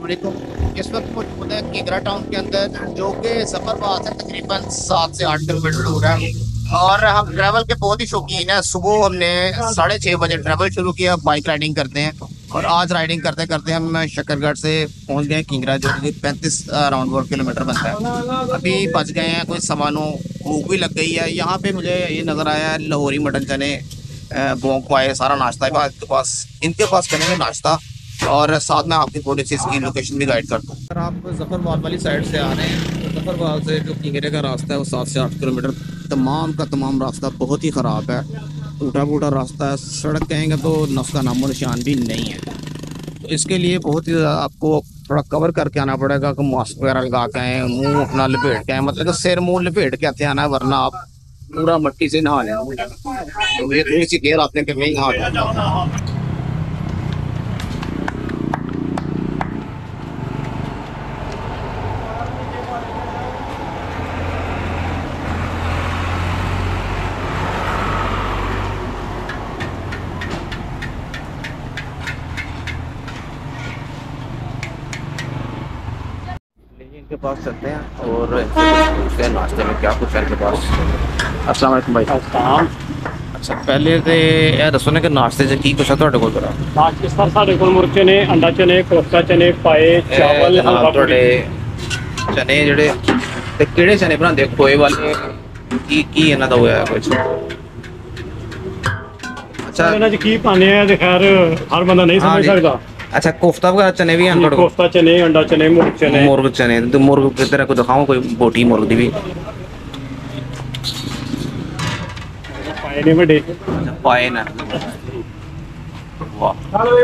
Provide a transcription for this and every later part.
वालेकुम। इस वक्त मौजूद है किगरा टाउन के अंदर, जो कि जफरबाद से तकरीबन 7 से 8 किलोमीटर दूर है। और हम ट्रैवल के बहुत ही शौकीन हैं। सुबह हमने 6:30 बजे ट्रैवल शुरू किया, बाइक राइडिंग करते हैं। और आज राइडिंग करते करते हम शकरगढ़ से पहुंच गए किंगरा, जो कि 35 अराउंड 4 किलोमीटर बनता है। अभी बच गए हैं कोई 9:15। भूख भी लग गई है। यहाँ पे मुझे ये नज़र आया है लाहौरी मटन चने, बोंग पाए, सारा नाश्ता है इनके पास करेंगे नाश्ता। और साथ में आपकी थोड़ी सी इसकी लोकेशन भी गाइड करता हूँ। अगर आप जफरबाद वाली साइड से आ रहे हैं तो जफरबाद से जो किंगरे का रास्ता है वो 7 से 8 किलोमीटर, तमाम का तमाम रास्ता बहुत ही ख़राब है। टूटा फूटा रास्ता है, सड़क कहेंगे तो नफ्स का नामो निशान भी नहीं है। तो इसके लिए बहुत ही आपको थोड़ा कवर करके आना पड़ेगा कि मास्क वगैरह लगा के आए, मुंह अपना लपेट के आए, मतलब कि सिर मुंह लपेट के आते आना, वरना आप पूरा मट्टी से नहा लें। तो ये थोड़ी सी देर आते हैं कि नहीं नहा। इनके पास चलते हैं और इनसे कुछ पूछते हैं नाश्ते में क्या कुछ है इनके पास। अस्सलाम वालेकुम भाई। अच्छा, पहले तो यह दसो ना कि नाश्ते से की कुछ है ਤੁਹਾਡੇ ਕੋਲ? नाश्ते सर साढ़े को मुर्ग चने, अंडा चने, कोफ्ता चने, पाए, चावल, हलवा पूड़ी। चने ਜਿਹੜੇ ਤੇ ਕਿਹੜੇ ਚਨੇ ਬਣਾਉਂਦੇ ਖੋਏ ਵਾਲੇ, ਕੀ ਇਹਨਾਂ ਦਾ ਹੋਇਆ ਕੁਝ? अच्छा ਇਹਨਾਂ 'ਚ ਕੀ ਪਾਣੇ ਆ ਤੇ ਖੈਰ ਹਰ ਬੰਦਾ ਨਹੀਂ ਸਮਝ ਸਕਦਾ। अच्छा, कोफ्ता वगैरह चने भी हैं ਤੁਹਾਡੇ ਕੋਲ? कोफ्ता चने, अंडा चने, मुर्ग चने तो मुर्ग की तरह को दिखाओ कोई बोटी मुर्ग दी भी। पाए ने बड़े। अच्छा, पाए ना। वाह।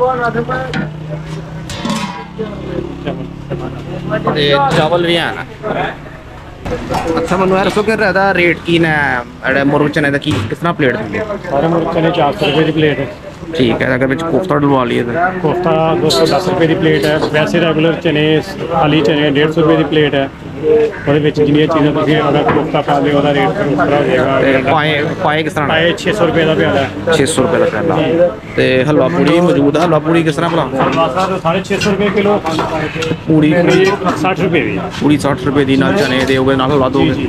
ते चावल भी है ना। अच्छा, मैं दसो कि रहता रेट की ने मुर्ग चने का की किस तरह प्लेट दी? सारे मुर्ग चने 400 रुपए की प्लेट है। ठीक है, अगर बिच कोफ्ता डलवा लिए तो कोफ्ता 210 रुपए की प्लेट है। वैसे रेगुलर चने खाली चने 150 रुपए की प्लेट है। और जिन्नी चीज़ें तुम अगर कोफ्ता पा लियो रेट फिर उस तरह हो जाएगा। पाए किस तरह? पाए 600 रुपए का प्याला है। 600 रुपए का प्याला। तो हलवा पूड़ी मौजूद है? हलवा पूड़ी किस तरह भला? हलवा सर 650 रुपए किलो। पूड़ी 60 रुपए की। पूड़ी 60 रुपए की, नाल चने दोगे नाल हलवा दोगे?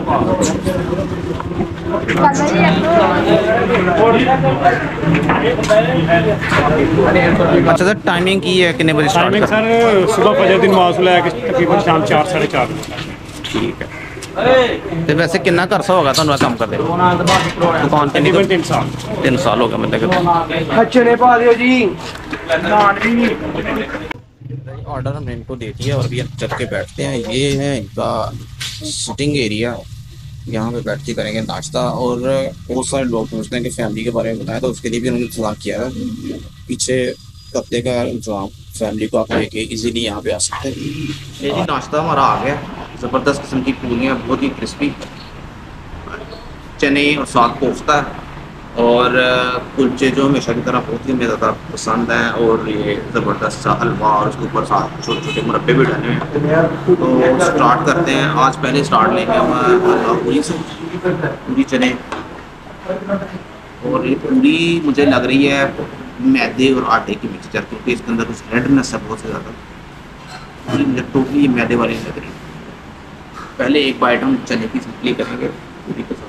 अच्छा सर, टाइमिंग की है कितने बजे स्टार्ट? टाइमिंग सर सुबह फजर दिन नमाज से लेकर तकरीबन शाम 4 साढ़े 4। ठीक है। तो वैसे कितना करसा होगा तुहानू काम करते दुकान? तकरीबन 3 साल। 3 साल हो गए मतलब। ऑर्डर हमने इनको दे दिया और अभी हम चल के बैठते हैं। ये है इनका सिटिंग एरिया, यहाँ पे बैठ के करेंगे नाश्ता। और बहुत सारे लोग पूछते हैं कि फैमिली के बारे में बताया, तो उसके लिए भी उन्होंने इंतजाम किया है। पीछे कत्ते का इंतजाम, फैमिली को आप लेके इजीली यहाँ पे आ सकते हैं। ये जी नाश्ता हमारा आ गया। ज़बरदस्त किस्म की पूरियाँ, बहुत ही क्रिस्पी चने और साथ कोफ्ता और कुलचे जो हमेशा की तरह बहुत ही ज़्यादा पसंद हैं। और ये ज़बरदस्त सा हलवा और उसके ऊपर साथ छोटे छोटे मुरब्बे भी डाले हैं। तो स्टार्ट करते हैं। आज पहले स्टार्ट लेंगे हम हलवा पूरी से, पूरी चने। और ये पूरी मुझे लग रही है मैदे और आटे की मिक्सचर, क्योंकि इसके अंदर कुछ रेडनेस है बहुत से ज़्यादा। पूरी मुझे टोटली मैदे वाली लग रही है। पहले एक बाइट हम चने की सिंपली करेंगे पूरी के साथ।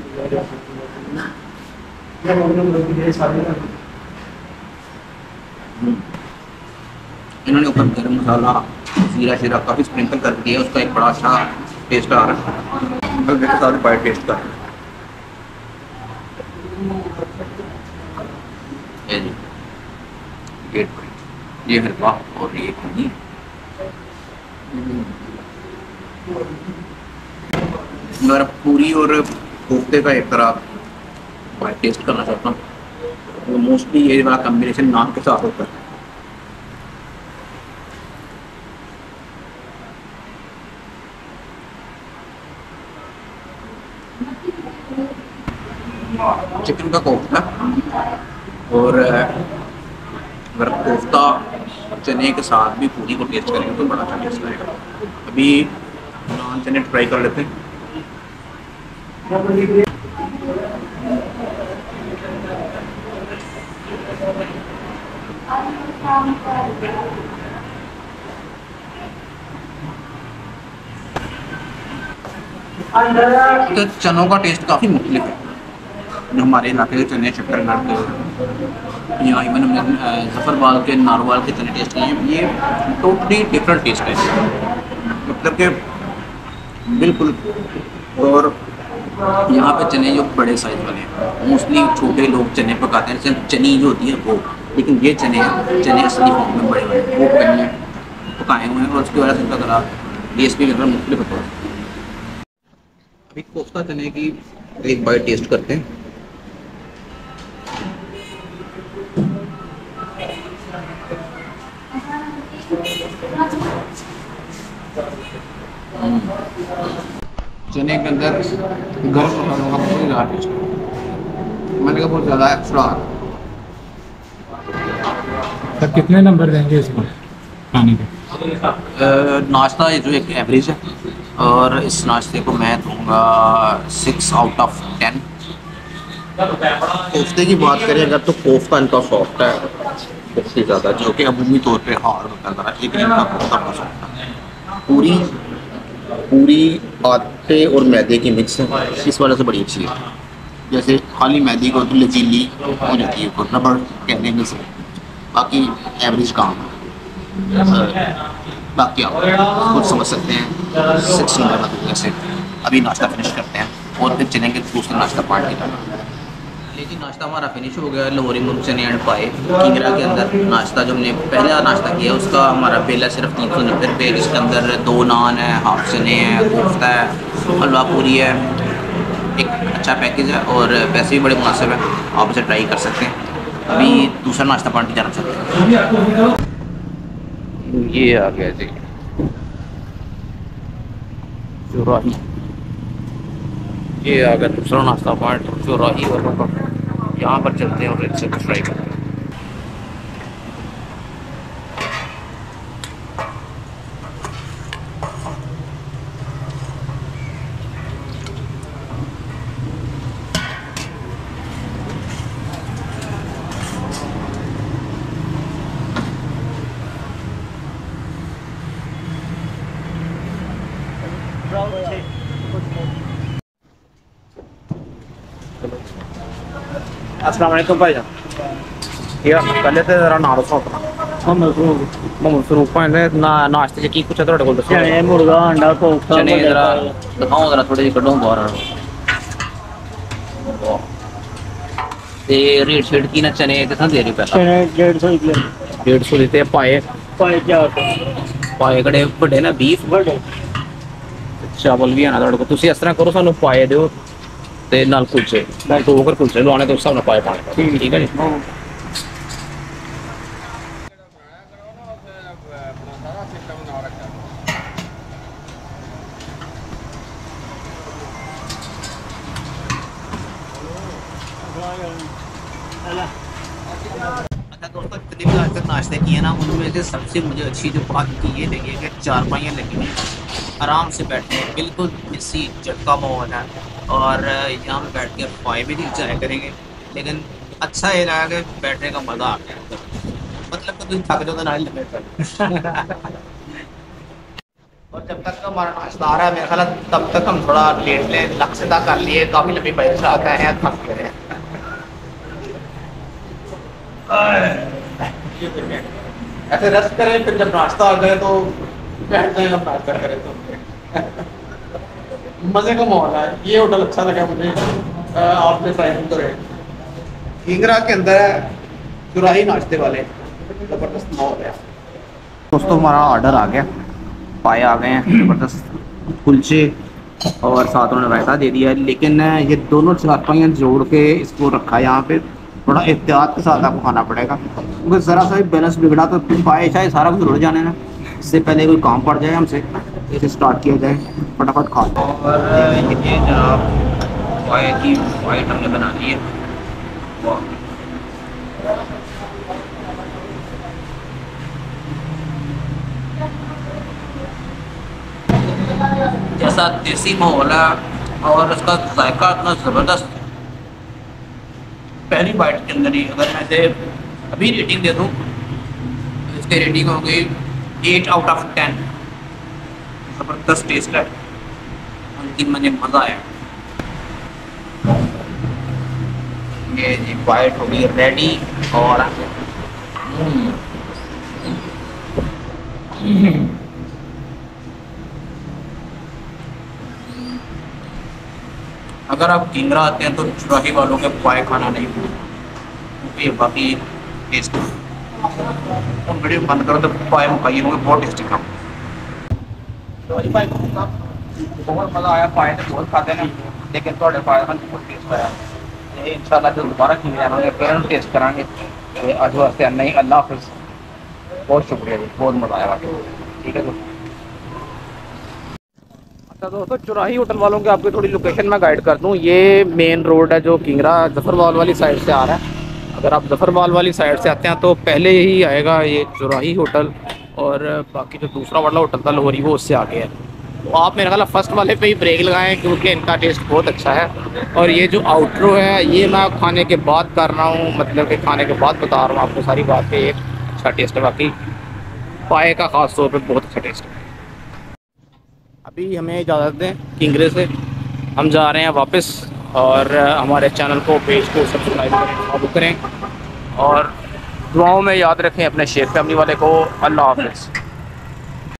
इन्होंने ऊपर गरम मसाला, जीरा शीरा काफ़ी स्प्रिंकल कर दिया, उसका एक बड़ा अच्छा टेस्ट आ रहा है। हल्के के साथ बाइट टेस्ट कर ये जी, ये हलवा और ये पूरी। अगर पूरी और कोफ्ते का एक तरह बाइट टेस्ट करना चाहता हूँ तो मोस्टली ये वाला कम्बिनेशन नान के साथ होता है। चिकन का कोफ्ता और अगर कोफ्ता चने के साथ भी पूरी को टेस्ट करेंगे तो बड़ा अच्छा टेस्ट करेगा। अभी नान चने ट्राई कर लेते हैं। तो चनों का टेस्ट काफ़ी मुख्तलिफ है। जो हमारे इलाके के चने शक्करगढ़ के या इवन हमने जफरवाल के नारवाल के चने टेस्ट किए हैं, ये टोटली डिफरेंट टेस्ट है, मतलब कि बिल्कुल। और यहाँ पे चने जो बड़े साइज़ वाले हैं, मोस्टली छोटे लोग चने पकाते हैं, सिर्फ चनी जो होती है वो, लेकिन ये चने हैं, चने असली फॉर्म में बड़े बड़े वो पकाए हुए हैं और उसकी वजह से उनका ज़रा टेस्ट भी मुख्तलिफ होता है। अभी कोफ्ता चने की एक बाइट टेस्ट करते हैं। चने के अंदर गर्म मसालों का बहुत ज़्यादा टेस्ट है, मैंने कहा बहुत ज़्यादा एक्स्ट्रा। तब कितने नंबर देंगे इसको खाने के? नाश्ता ये जो एक एवरेज है और इस नाश्ते को मैं दूंगा 6 आउट ऑफ 10। कोफ्ते की बात करें अगर तो कोफ्ता इनका सॉफ्ट है बहुत ही ज़्यादा, जो कि अमूमी तौर पे हार्ड होता है, लेकिन इनका कोफ्ता बहुत सॉफ्ट है। पूरी पूरी आटे और मैदे की मिक्स है, इस वजह से बड़ी अच्छी है। जैसे खाली मैदे को तो लचीली हो जाती है, रबड़ कहने में से, बाकी एवरेज काम है। बाकी आप कुछ समझ सकते हैं 6 नंबर का दूंगा से। अभी नाश्ता फिनिश करते हैं और फिर चलेंगे दूसरे नाश्ता पार्ट की तरफ। लेकिन नाश्ता हमारा फिनिश हो गया, लाहौरी मुर्ग चने एंड पाए किंगरा के अंदर। नाश्ता जो हमने पहला नाश्ता किया उसका हमारा बिल है सिर्फ 390 रुपये, जिसके अंदर 2 नान है, हाफ चने हैं, कोफ्ता है, हलवा पूरी है। एक अच्छा पैकेज है और पैसे भी बड़े मुनासिब है, आप इसे ट्राई कर सकते हैं। अभी दूसरा नाश्ता पार्टी जाना चाहते हैं। ये आ गया जी चौराही, ये आ गया दूसरा नाश्ता पॉइंट चौराही, और यहाँ पर चलते हैं और इनसे कुछ ट्राई करते हैं। अस्सलाम वालेकुम भाईजान, पहले तो जरा नाम दसो अपना। मोहम्मद फरूक भाई ने नाश्ते च की कुछ थोड़े कोल दसो? चने, मुर्गा, अंडा, कोफ्ता। चने जरा दिखाओ, जरा थोड़े कड्डो बाहर। ते रेट शेट की ना चने कितना दे रही पहला? चने 150 देते हैं। पाए पाए 400 पाए कड़े बड़े ना 20 बड़े। चावल भी आना थोड़े को। तुसी इस तरह करो, सानू पाए दियो ते नाल कुलचे, मैं दो कर कुलचे लवाने तो उस हिसाब नाल पाए पाने। ठीक है जी। अच्छा दोस्तों, जितने भी आज तक नाश्ते किए ना, उनमें से सबसे मुझे अच्छी जो बात की ये लगी है कि चारपाइयाँ लगी हैं, आराम से बैठे हैं, बिल्कुल इसी झटका माहौल है और यहाँ पे बैठ के फाय भी इंजॉय करेंगे। लेकिन अच्छा ये लगा कि बैठने का मज़ा आ गया, मतलब कि तुम थक जाओ तो ना लगे और जब तक हमारा नाश्ता आ रहा है मेरा ख्याल है तब तक हम थोड़ा लेट लें, लक्ष्य तक कर लिए, काफ़ी लंबी बाइक से आते हैं, थक गए हैं। ऐसे रेस्ट करें, फिर जब नाश्ता आ गए तो बैठ जाए, हम नाश्ता करें तो मजे का माहौल है। ये होटल अच्छा लगा मुझे, आपने ट्राई करें। किंगरा के अंदर है चौराही नाश्ते वाले, जबरदस्त माहौल है। दोस्तों हमारा ऑर्डर आ गया, पाए आ गए हैं, जबरदस्त कुलचे और साथ उन्होंने रायता दे दिया है। लेकिन ये दोनों चारपाइयाँ जोड़ के इसको रखा है यहाँ पे, थोड़ा एहतियात के साथ आपको खाना पड़ेगा क्योंकि ज़रा सा भी बैलेंस बिगड़ा तो पाए चाहे सारा कुछ उड़ जाने ना। इससे पहले कोई काम पड़ जाए हमसे, इसे स्टार्ट किया जाए, फटाफट खा लो। और ये जनाब पाए की वाइट हमने बना ली है, जैसा देसी माहौल है और उसका जायका इतना ज़बरदस्त। पहली बाइट के अंदर ही अगर मैं से अभी रेटिंग दे दूँ, इसकी रेटिंग हो गई 8 आउट ऑफ 10। ज़बरदस्त टेस्ट है, लेकिन मुझे मज़ा आया। ये जी वाइट होगी रेडी और अगर आप किंगरा आते हैं तो चुराही वालों के पाए खाना नहीं क्योंकि ये बाकी टेस्ट और वीडियो बंद करो तो पाए मुकाई होंगे बहुत टेस्टी काम। बहुत मज़ा आया, पाए तो बहुत खाते हैं लेकिन थोड़े पाए का बहुत टेस्ट आया। ये इंशाल्लाह जो दोबारा किंगरा आएंगे फिर टेस्ट कराएंगे। आज वास्ते नहीं, अल्लाह हाफिज़, बहुत शुक्रिया जी, बहुत मज़ा आया। ठीक है दोस्तों। अच्छा दोस्तों, चुराही होटल वालों की आपकी थोड़ी लोकेशन मैं गाइड कर दूं। ये मेन रोड है जो किंगरा जफरवाल वाली साइड से आ रहा है। अगर आप जफरवाल वाली साइड से आते हैं तो पहले ही आएगा ये चुराही होटल, और बाकी जो दूसरा वाला होटल था लोहरी वो उससे आगे है। तो आप मेरे ख्याल फर्स्ट वाले पे ही ब्रेक लगाएं क्योंकि इनका टेस्ट बहुत अच्छा है। और ये जो आउटरो है ये मैं खाने के बाद कर रहा हूँ, मतलब कि खाने के बाद बता रहा हूँ आपको सारी बात पे। एक अच्छा टेस्ट है, बाकी पाए का ख़ास तौर पर बहुत अच्छा टेस्ट है। अभी हमें इजाज़त दें किंगरे से, हम जा रहे हैं वापस। और हमारे चैनल को, पेज को सब्सक्राइब करें, फॉलो करें और दुआओं में याद रखें अपने शेख फैमिली वाले को। अल्लाह हाफ़िज़।